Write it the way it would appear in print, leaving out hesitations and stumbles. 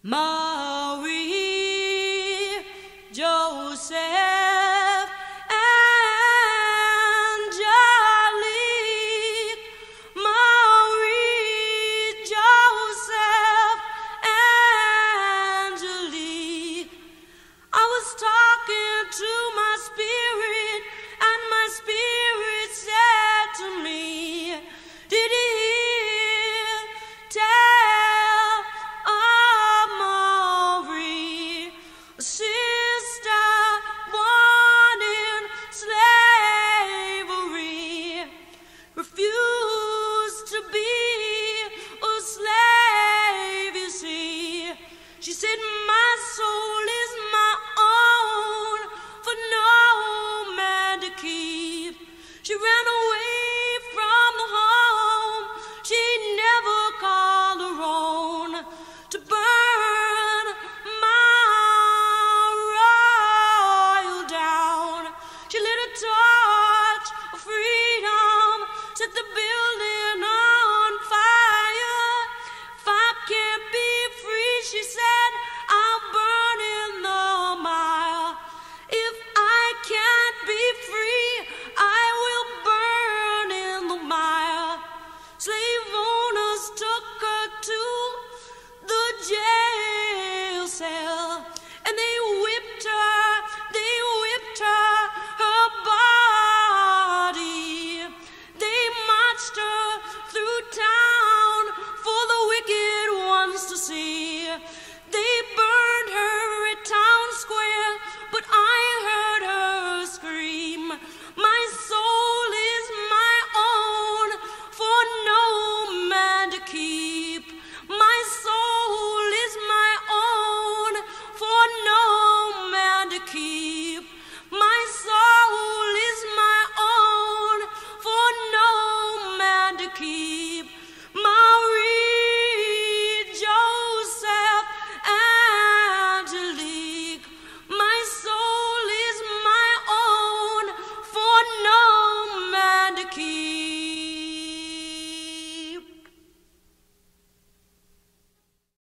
Marie, Joseph, Angelique. Marie, Joseph, Angelique. I was talking to my spirit, and my spirit said to me, did he hear tell of Marie, a sister born in slavery, refused to be a slave, you see. She said,